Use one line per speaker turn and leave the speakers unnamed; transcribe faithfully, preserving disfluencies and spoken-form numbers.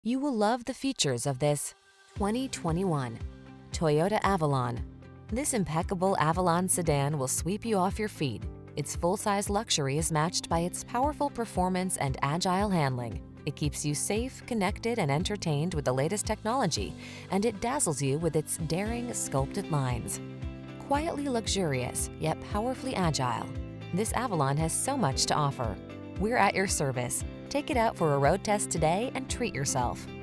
You will love the features of this twenty twenty-one Toyota Avalon. This impeccable Avalon sedan will sweep you off your feet. Its full-size luxury is matched by its powerful performance and agile handling. It keeps you safe, connected, and entertained with the latest technology, and it dazzles you with its daring, sculpted lines. Quietly luxurious, yet powerfully agile, this Avalon has so much to offer. We're at your service. Take it out for a road test today and treat yourself.